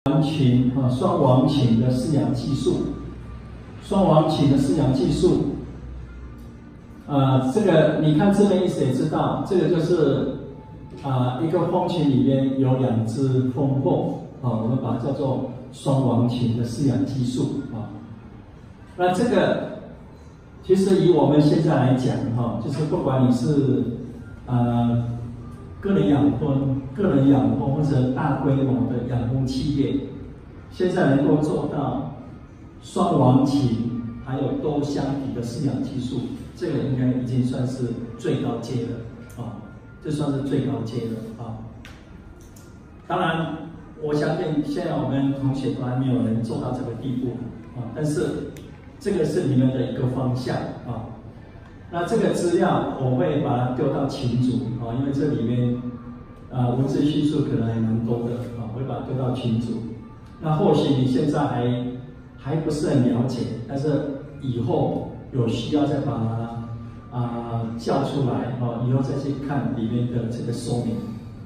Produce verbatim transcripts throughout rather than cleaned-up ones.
王禽啊，双王禽的饲养技术，双王禽的饲养技术，呃，这个你看字面意思也知道，这个就是啊、呃、一个蜂群里面有两只蜂后啊，我们把它叫做双王禽的饲养技术啊。那这个其实以我们现在来讲哈，就是不管你是呃个人养蜂、个人养蜂或者大规模的养蜂企业，现在能够做到双王禽还有多箱体的饲养技术，这个应该已经算是最高阶了啊，这算是最高阶了啊。当然，我相信现在我们同学都还没有人做到这个地步啊，但是这个是你们的一个方向啊。那这个资料我会把它丢到群组啊，因为这里面啊、呃、文字叙述可能还蛮多的啊，我会把它丢到群组。那或许你现在还还不是很了解，但是以后有需要再把它啊、呃、叫出来哦，以后再去看里面的这个说明。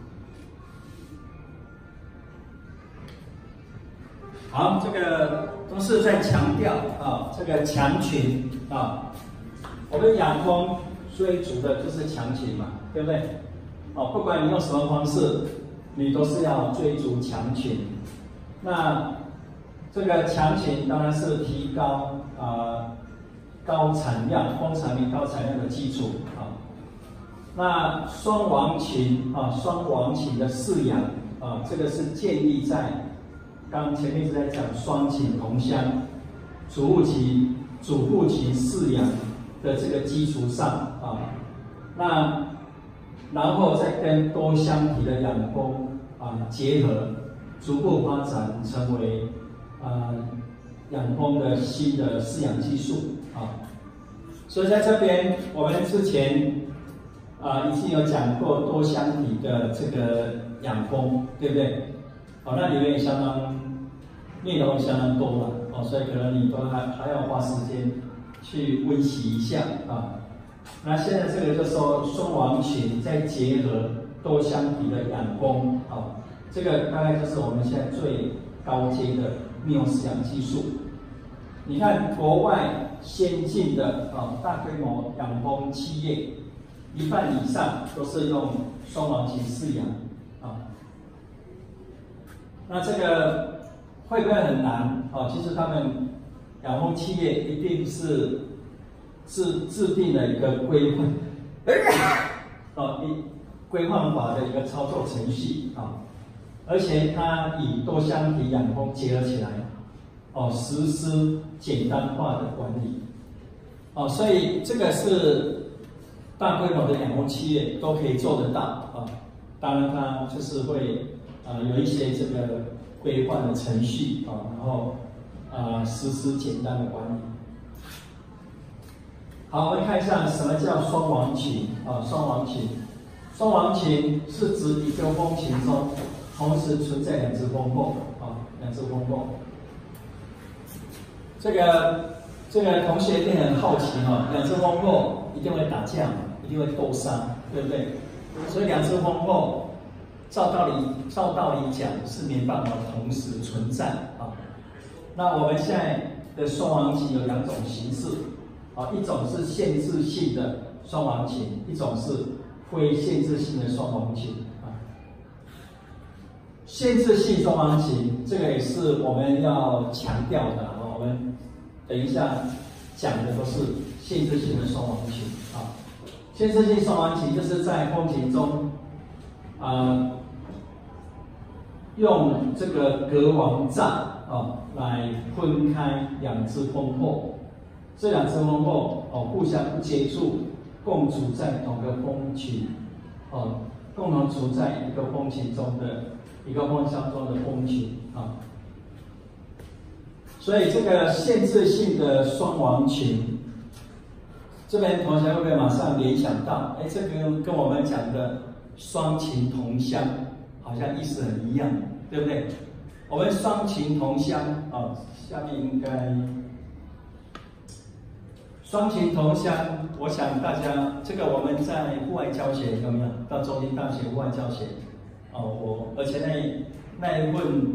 好，这个都是在强调啊，这个强群啊。我们养蜂追逐的就是强群嘛，对不对？哦，不管你用什么方式，你都是要追逐强群。那这个强群当然是提高啊、呃、高产量、蜂产品高产量的基础啊。那双王群啊，双王群的饲养啊，这个是建立在刚前面一直在讲双禽同箱、主户期、主户期饲养的这个基础上啊，那然后再跟多箱体的养蜂啊结合，逐步发展成为啊养蜂的新的饲养技术啊。所以在这边我们之前啊已经有讲过多箱体的这个养蜂，对不对？哦，那里面也相当内容也相当多了哦，所以可能你都还还要花时间去温习一下啊。那现在这个就说双王群再结合多箱体的养蜂啊，这个大概就是我们现在最高阶的密用饲养技术。你看国外先进的啊大规模养蜂企业，一半以上都是用双王群饲养啊。那这个会不会很难？哦，其实他们养蜂企业一定是制制定了一个规范，哦，一规范化的一个操作程序啊，而且它以多箱体养蜂结合起来，哦，实施简单化的管理，哦，所以这个是大规模的养蜂企业都可以做得到啊。当然，它就是会啊、呃、有一些这个规范的程序啊，然后啊、呃、实施简单的管理。好，我们看一下什么叫双王群啊？双王群，双王群是指一个蜂群中同时存在两只蜂后啊，两只蜂后。这个这个同学一定很好奇哈、啊，两只蜂后一定会打架，一定会斗杀，对不对？所以两只蜂后，照道理照道理讲是没办法同时存在啊。那我们现在的双王群有两种形式。啊，一种是限制性的双王群，一种是非限制性的双王群啊。限制性双王群，这个也是我们要强调的啊。我们等一下讲的都是限制性的双王群啊。限制性双王群就是在蜂群中，啊，用这个隔王栅啊来分开两只蜂后。这两只蜂后哦互相不接触，共处在同个蜂群，哦，共同处在一个蜂群中的一个蜂箱中的蜂群啊。所以这个限制性的双王群，这边同学会不会马上联想到？哎，这个跟我们讲的双禽同箱好像意思很一样，对不对？我们双禽同箱啊，下面应该。双禽同箱，我想大家这个我们在户外教学有没有？到中兴大学户外教学，哦，我而且那那一份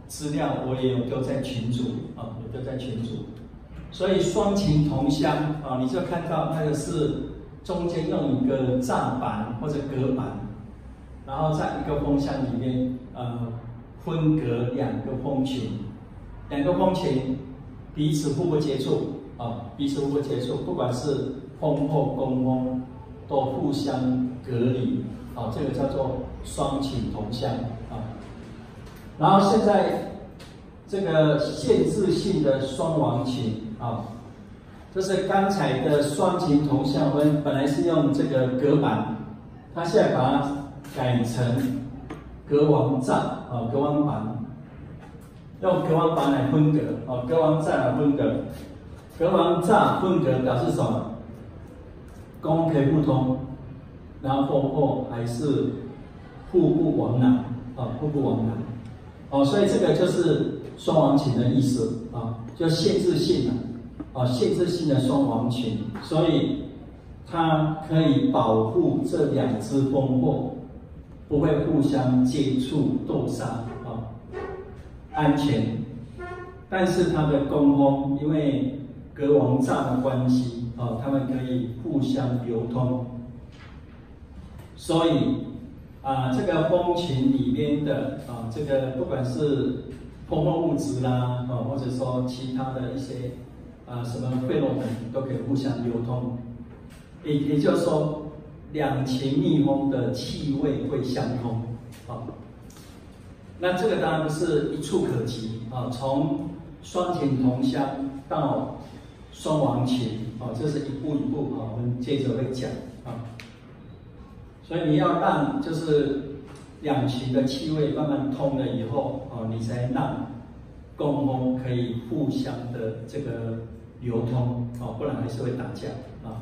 资料我也有丢在群组啊，有丢在群组。所以双擎同箱啊，你就看到那个是中间用一个栅板或者隔板，然后在一个风箱里面呃分隔两个风群，两个风群彼此互不接触啊，彼此互不接触，不管是风或供风都互相隔离啊，这个叫做双擎同箱啊。然后现在这个限制性的双王擎啊，这是刚才的双擎同箱，我们本来是用这个隔板，它现在把它改成隔王栅啊，隔王板，用隔王板来分隔啊，隔王栅来分隔，隔王栅分隔表示什么？供可以互通，然后风后还是互不往来啊，互不往来。哦，所以这个就是双王擎的意思啊，就限制性的啊，限制性的双王擎，所以它可以保护这两只风货不会互相接触斗杀啊，安全。但是它的供风，因为隔王栅的关系啊，它们可以互相流通，所以。啊，这个风群里面的啊，这个不管是风化物质啦，啊，或者说其他的一些啊什么费洛蒙都可以互相流通，也也就是说，两群蜜蜂的气味会相通啊。那这个当然不是一触可及啊，从双擎同箱到双王擎啊，这是一步一步啊，我们接着会讲啊。所以你要让就是两群的气味慢慢通了以后，哦，你才让供风可以互相的这个流通，哦，不然还是会打架啊。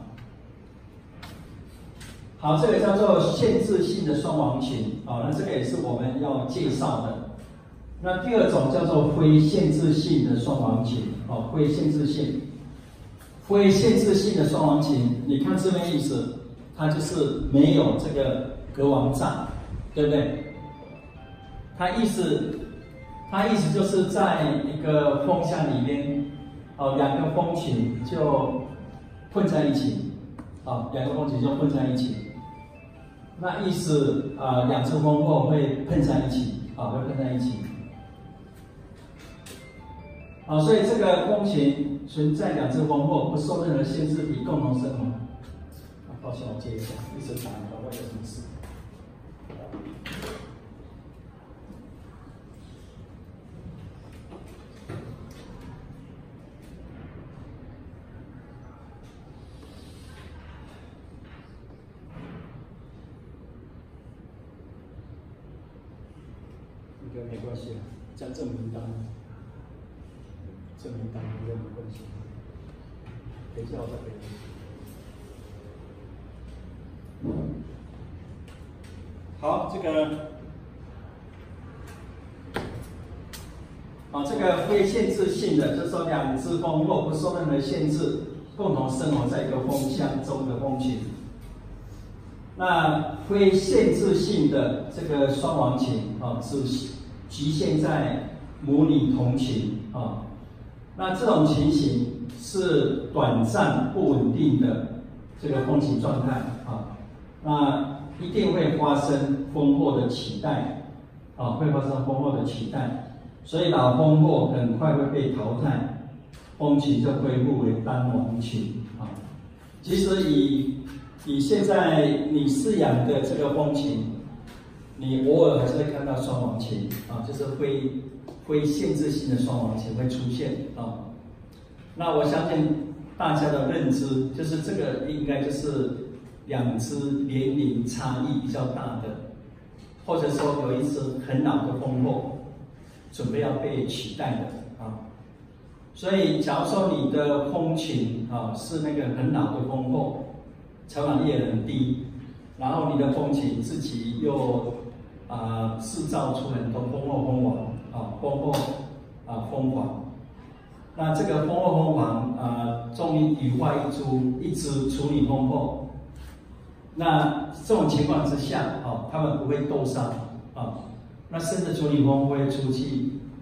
好，这个叫做限制性的双王擎，啊，那这个也是我们要介绍的。那第二种叫做非限制性的双王擎，哦，非限制性，非限制性的双王擎，你看字面意思。它就是没有这个隔王栅，对不对？它意思，它意思就是在一个风箱里面，哦，两个风群就混在一起，哦，两个风群就混在一起。那意思啊、呃，两只风后会碰在一起，啊、哦，会碰在一起。啊、哦，所以这个风群存在两只风后不受任何限制，以共同生活。抱歉，我接一下，一直打，不知道有什么事。应该没关系了，讲证明单，证明单应该没关系。等一下我再给你。好，这个，啊，这个非限制性的，就是说两只蜂若不受任何限制，共同生活在一个蜂箱中的蜂群。那非限制性的这个双王擎啊，只局限在母女同群啊。那这种情形是短暂不稳定的这个蜂群状态啊。那一定会发生蜂后的取代，啊，会发生蜂后的取代，所以老蜂后很快会被淘汰，蜂群就恢复为单王群啊。其实以以现在你饲养的这个蜂群，你偶尔还是会看到双王群啊，就是非非限制性的双王群会出现啊。那我相信大家的认知就是这个应该就是两只年龄差异比较大的，或者说有一只很老的蜂后准备要被取代的啊。所以假如说你的蜂群啊是那个很老的蜂后，产卵率很低，然后你的蜂群自己又啊制造出很多蜂后蜂王啊，蜂后啊蜂皇，那这个蜂后蜂皇啊终于羽化一株一只处女蜂后，那这种情况之下啊，它们不会斗杀啊，那甚至处女蜂会出去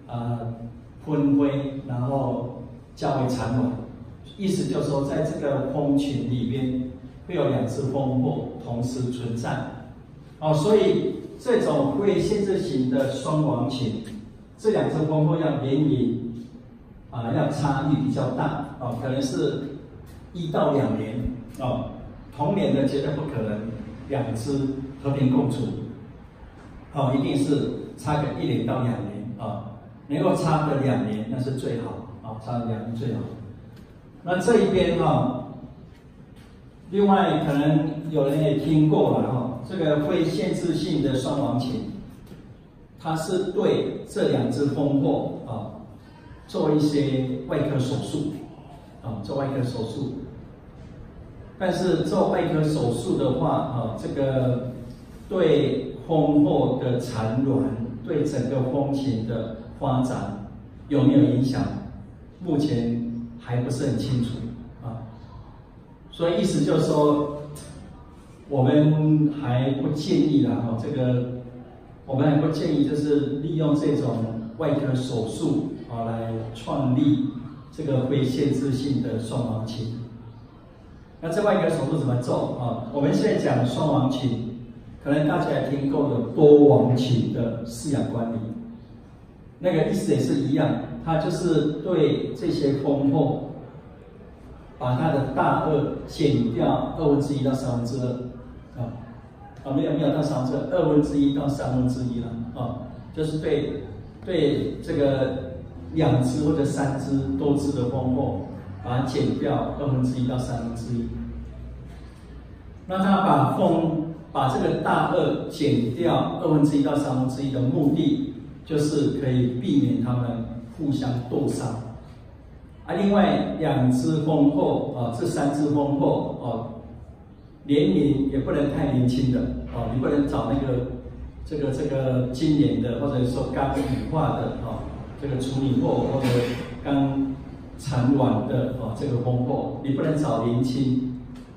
呃昏灰，然后较为缠软。意思就是说，在这个蜂群里面会有两只蜂后同时存在。哦，所以这种会限制型的双亡群，这两只蜂后要年龄啊要差异比较大哦，可能是一到两年哦，同年的绝对不可能两只和平共处，哦，一定是差个一年到两年啊、哦，能够差个两年那是最好啊、哦，差个两年最好。那这一边哈、哦，另外可能有人也听过了哈、哦，这个会限制性的双亡群，它是对这两只蜂后啊、哦、做一些外科手术啊、哦，做外科手术。但是做外科手术的话啊、哦，这个对蜂后的产卵，对整个蜂群的发展有没有影响？目前还不是很清楚啊，所以意思就是说，我们还不建议啦，哈，这个我们还不建议就是利用这种外科手术啊来创立这个非限制性的双亡群。那这外科手术怎么做啊？我们现在讲双亡群，可能大家也听过有多亡群的饲养管理，那个意思也是一样。它就是对这些蜂后，把它的大颚减掉二分之一到三分之二，啊，啊没有没有到三分之二，二分之一到三分之一了，啊，就是对对这个两只或者三只多只的蜂后，把它减掉二分之一到三分之一。那它把蜂把这个大颚减掉二分之一到三分之一的目的，就是可以避免它们互相斗杀，啊，另外两只蜂后啊，这三只蜂后哦，年龄也不能太年轻的哦，你不能找那个这个这个今年的，或者说刚羽化的哦，这个处女后或者刚产卵的哦，这个蜂后，你不能找年轻，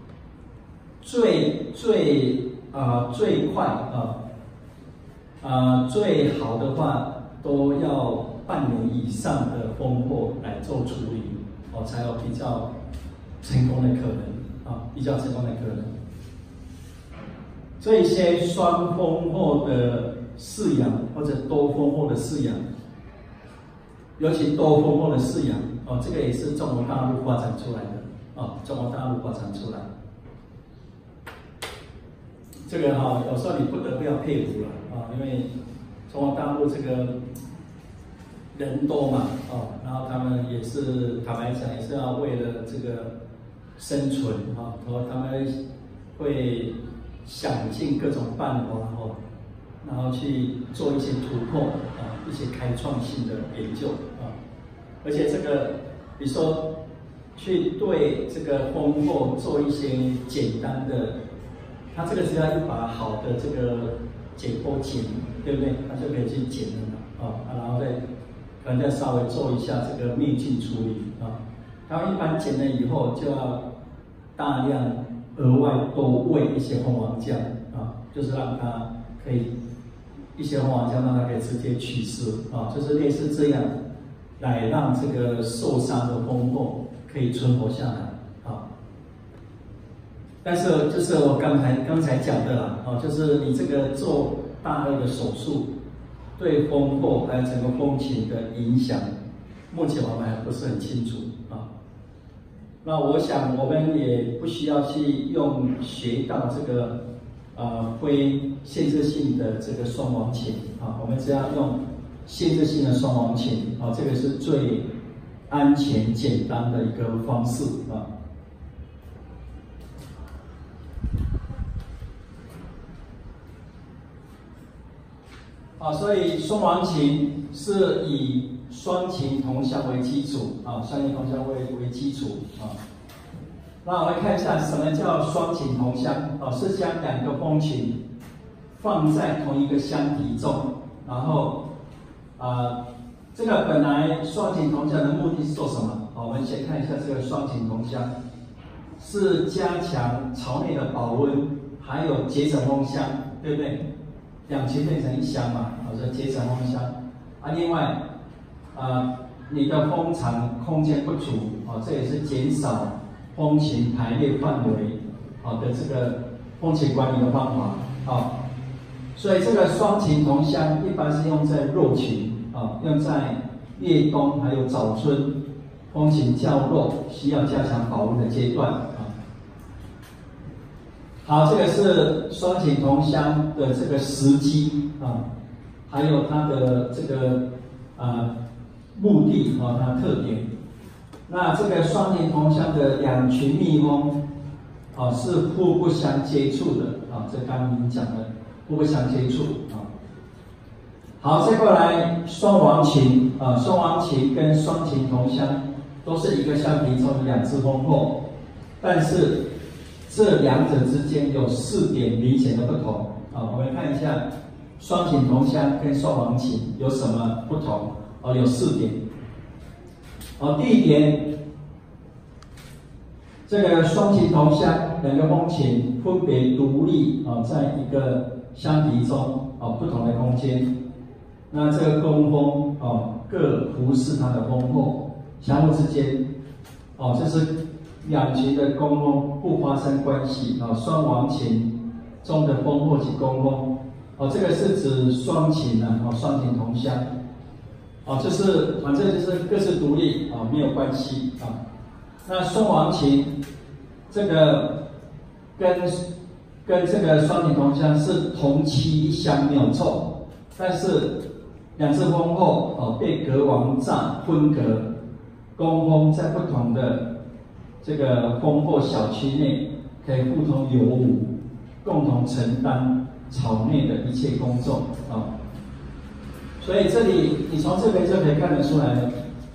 最最啊、呃、最快啊啊、呃、最好的话都要半年以上的蜂后来做处理，哦，才有比较成功的可能啊，比较成功的可能。这些双蜂后的饲养或者多蜂后的饲养，尤其多蜂后的饲养，哦，这个也是中国大陆发展出来的，哦，中国大陆发展出来。这个哈、哦，有时候你不得不要佩服了啊，因为中国大陆这个人多嘛，哦，然后他们也是坦白讲，也是要为了这个生存啊，然后他们会想尽各种办法哦，然后去做一些突破啊，一些开创性的研究啊，而且这个比如说去对这个蜂后做一些简单的，它这个只要一把好的这个解剖剪，对不对？它就可以去剪了嘛，啊，然后再可能再稍微做一下这个灭菌处理啊。它一般剪了以后，就要大量额外多喂一些蜂王浆啊，就是让它可以一些蜂王浆让它可以直接取食啊，就是类似这样来让这个受伤的蜂后可以存活下来啊。但是就是我刚才刚才讲的啦，哦，就是你这个做大颚的手术，对蜂后还有整个蜂群的影响，目前我们还不是很清楚啊。那我想我们也不需要去用学到这个呃非限制性的这个双亡群啊，我们只要用限制性的双亡群啊，这个是最安全简单的一个方式啊。啊，所以双亡群是以双禽同乡为基础啊，双禽同乡为为基础啊。那我们看一下什么叫双禽同乡啊？是将两个蜂群放在同一个箱体中，然后啊，这个本来双禽同乡的目的是做什么？好，我们先看一下这个双禽同乡，是加强巢内的保温，还有节省蜂箱，对不对？两群变成一箱嘛，好，所以节省蜂箱。啊，另外呃你的风场空间不足啊，这也是减少风琴排列范围啊的这个风琴管理的方法啊。所以这个双琴同香一般是用在弱琴啊，用在越冬还有早春风琴较弱，需要加强保温的阶段啊。好，这个是双琴同香的这个时机啊，还有它的这个呃目的啊，它的特点。那这个双琴同香的两群蜜蜂啊是互不相接触的啊，这刚刚您讲的互不相接触啊。好，再过来双簧琴啊，双簧琴跟双琴同香都是一个橡皮中的两只蜂后，但是这两者之间有四点明显的不同啊。我们看一下双琴同香跟双簧琴有什么不同哦，有四点。哦，第一点，这个双琴同香两个风琴分别独立啊，在一个橡皮中啊不同的空间。那这个工蜂哦各服侍它的蜂后，相互之间哦这是两群的工蜂不发生关系啊。双簧琴中的蜂后及工蜂哦，这个是指双琴啊，哦双琴同香。哦，就是反正就是各自独立啊，没有关系啊。那双簧琴这个跟跟这个双琴同香是同期一香没有错，但是两只蜂后哦被隔网栅分隔，工蜂在不同的这个蜂后小区内可以互通有无，共同承担巢内的一切工作啊。所以这里你从这边就可以看得出来了，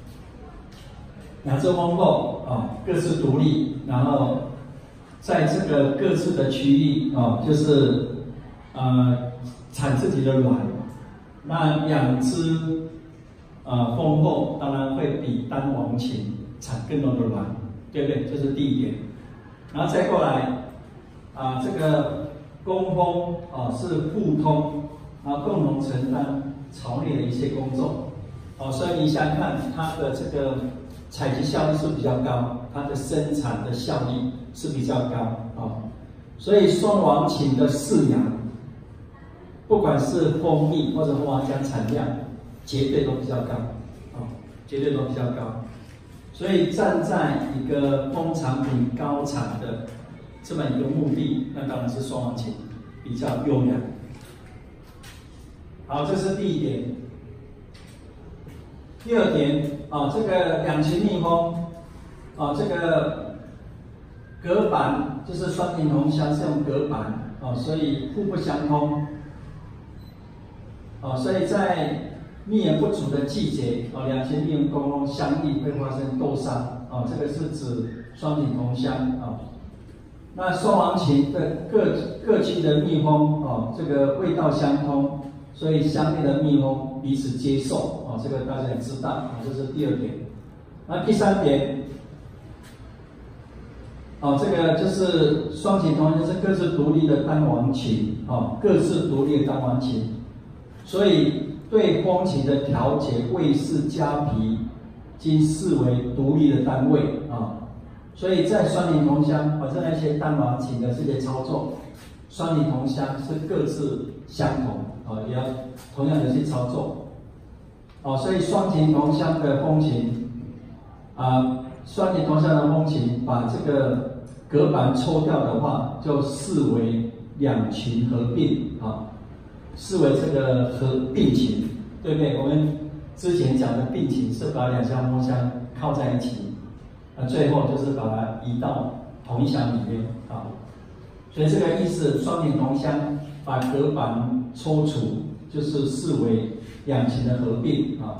两只蜂后啊各自独立，然后在这个各自的区域啊，就是呃产自己的卵。那两只呃蜂后当然会比单簧琴产更多的卵，对不对？这是第一点。然后再过来啊，这个工蜂啊是互通，然后共同承担巢内的一切工作，哦，所以你想想看，它的这个采集效率是比较高，它的生产的效率是比较高啊、哦，所以双簧琴的饲养，不管是蜂蜜或者花浆产量，绝对都比较高，啊、哦，绝对都比较高。所以站在一个蜂产品高产的这么一个目的，那当然是双簧琴比较优良。好，这是第一点。第二点啊，这个两群蜜蜂啊，这个隔板就是双琴同香是用隔板啊，所以互不相通啊，所以在蜜源不足的季节啊，两群蜜蜂工相遇会发生斗伤啊，这个是指双琴同香啊。那双簧琴的各各区的蜜蜂啊，这个味道相通。所以相对的蜜蜂彼此接受啊，这个大家也知道啊，这是第二点。那第三点，啊，这个就是双琴同香是各自独立的单簧琴啊，各自独立的单簧琴，所以对风琴的调节位式加皮，均视为独立的单位啊。所以在双琴同香，或者那些单簧琴的这些操作，双琴同香是各自相同。哦，也要同样的去操作，哦，所以双琴同香的风琴，啊，双琴同香的风琴把这个隔板抽掉的话，就视为两群合并，啊，视为这个合并琴，对不对？我们之前讲的并琴是把两箱风箱靠在一起，那最后就是把它移到同一箱里面，啊，所以这个意思，双琴同香把隔板抽除，就是视为两琴的合并啊。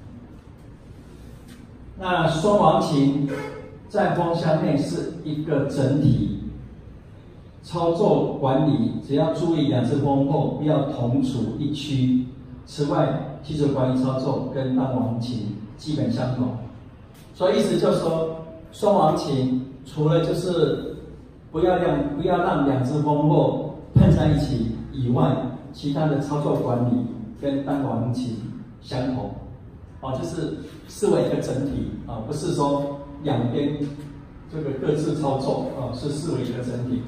那双簧琴在蜂箱内是一个整体，操作管理只要注意两只蜂后不要同处一区。此外，技术管理操作跟单簧琴基本相同。所以意思就是说，双簧琴除了就是不要让不要让两只蜂后碰在一起以外，其他的操作管理跟单簧琴相同， 哦，就是视为一个整体啊，不是说两边这个各自操作啊，是视为一个整体。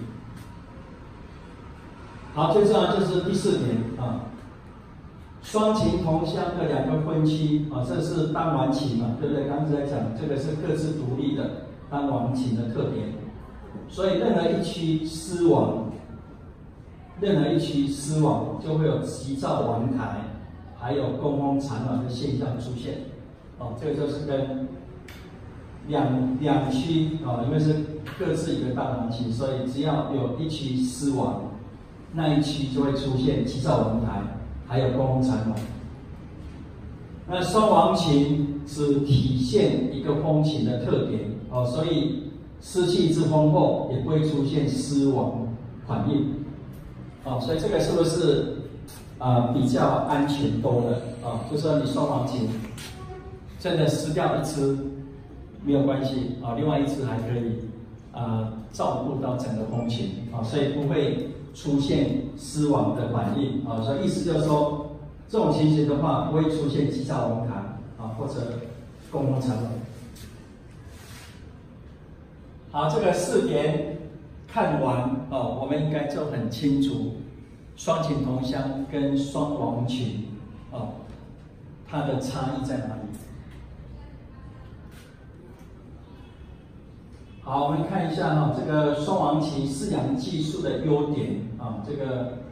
好，最重要就是第四点啊，双琴同乡的两个分期啊，这是单簧琴嘛，对不对？刚才在讲这个是各自独立的单簧琴的特点，所以任何一区失亡，任何一区失亡就会有急躁亡台，还有供风残暖的现象出现。哦，这个就是跟两两区啊，因为是各自一个单簧琴，所以只要有一区失亡，那一区就会出现急躁亡台，还有供风残暖。那双簧琴只体现一个风琴的特点哦，所以湿气之丰厚也不会出现失亡反应哦，所以这个是不是啊、呃、比较安全多的啊、哦？就说你双簧琴真的失掉一支没有关系啊、哦，另外一支还可以啊、呃、照顾到整个风琴啊、哦，所以不会出现失亡的反应啊、哦，所以意思就是说。这种情形的话，不会出现急躁亡台啊，或者供风残暖。好，这个四点看完哦，我们应该就很清楚双琴同乡跟双簧琴哦，它的差异在哪里？好，我们看一下哈、哦，这个双簧琴饲养技术的优点啊，这个。